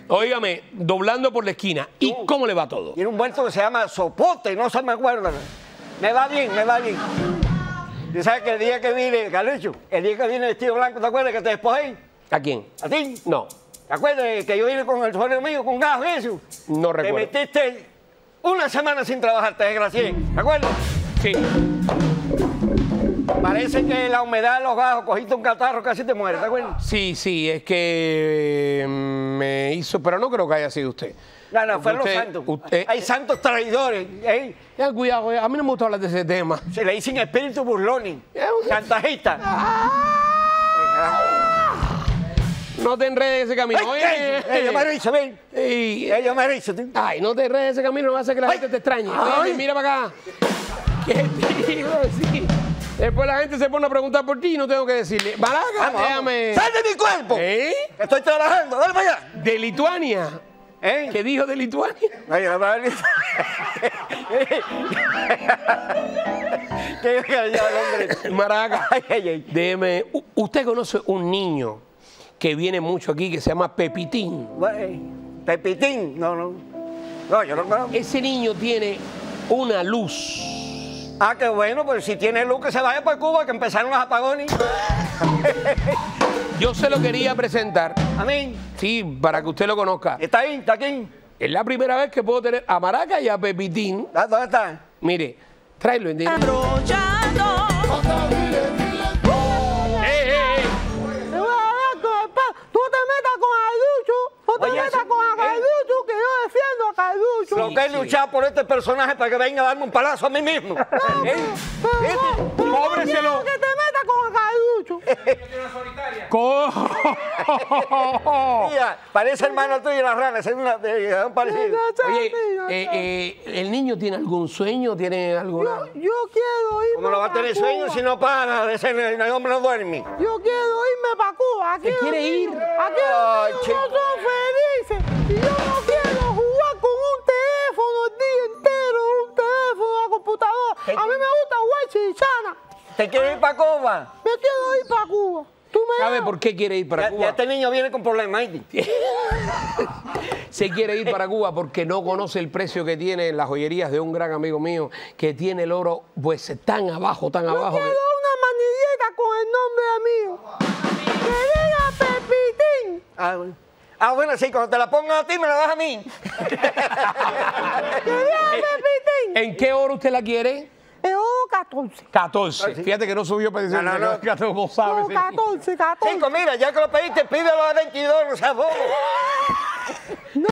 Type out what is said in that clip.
Óigame, doblando por la esquina. ¿Y cómo le va todo? Tiene un vuelto que se llama Sopote, no se me acuerda. Me va bien, me va bien. ¿Tú sabes que el día que vine, Carlucho, el día que vine vestido blanco, ¿te acuerdas que te despojé? ¿A quién? ¿A ti? No, ¿Te acuerdas que yo vine con el sueldo mío, con gajo y eso? no Te recuerdo. metiste una semana sin trabajar, te desgracié. ¿Te acuerdas? Sí. Parece que la humedad de los gajos, cogiste un catarro, casi te mueres, ¿te acuerdas? Sí, es que me hizo, pero no creo que haya sido usted. No, fueron los santos. Hay santos traidores. Ya, cuidado, a mí no me gusta hablar de ese tema. Se le dicen espíritu burlones, chantajistas. No te enredes ese camino. Yo me rizo, ven. Ey. Yo me rizo. Ay, no te enredes ese camino, no va a hacer que la gente te extrañe. Oye, mira para acá. ¿Qué te digo? Sí. Después la gente se pone a preguntar por ti y no tengo que decirle. Maraca, déjame. ¡Sal de mi cuerpo! ¿Eh? Estoy trabajando, dale para allá. ¿De Lituania? ¿Qué dijo de Lituania? Ay, la madre. Maraca, déjeme. ¿Usted conoce un niño que viene mucho aquí que se llama Pepitín? Pepitín, no, yo no conozco. Ese niño tiene una luz. Ah, qué bueno, pues si tiene luz que se vaya para Cuba, que empezaron los apagones. Yo se lo quería presentar. ¿A mí? Sí, para que usted lo conozca. ¿Está ahí? ¿Está aquí? Es la primera vez que puedo tener a Maraca y a Pepitín. ¿Dónde está? Mire, tráelo en Abrochando. Tú te metas con Carlucho, tú te Oye, metas con Carlucho, que yo defiendo a Carlucho. Lo que es luchar por este personaje para que venga a darme un palazo a mí mismo. ¡Cóbreselo! Que te metas con Carlucho. Mira, parece hermano tuyo la rana, es un parecido. Oye, ¿el niño tiene algún sueño? ¿Tiene alguna...? Yo quiero irme. ¿Cómo no va a tener sueño si no para? El hombre no duerme. Yo quiero irme para Cuba. Aquí ¿Se quiere ir? Aquí Ay, los chico. niños no son felices. Y yo no quiero jugar con un teléfono el día entero, un teléfono, una computadora. A mí me gusta jugar chichana. ¿Te quieres ir para Cuba? Me quiero ir para Cuba. ¿Tú me ¿Sabe das? por qué quiere ir para Ya Cuba? este niño viene con problemas, ¿sí? Se quiere ir para Cuba porque no conoce el precio que tiene en las joyerías de un gran amigo mío que tiene el oro pues tan abajo, tan abajo. Quiero una manilleta con el nombre mío. Que diga Pepitín. Bueno, sí, cuando te la pongan a ti, me la das a mí. Que diga Pepitín. ¿En qué oro usted la quiere? El oro 14. 14. Fíjate que no subió para decir No. ¿cómo sabe? No, 14. Chico, mira, ya que lo pediste, pídelo a 22, no seas bobo.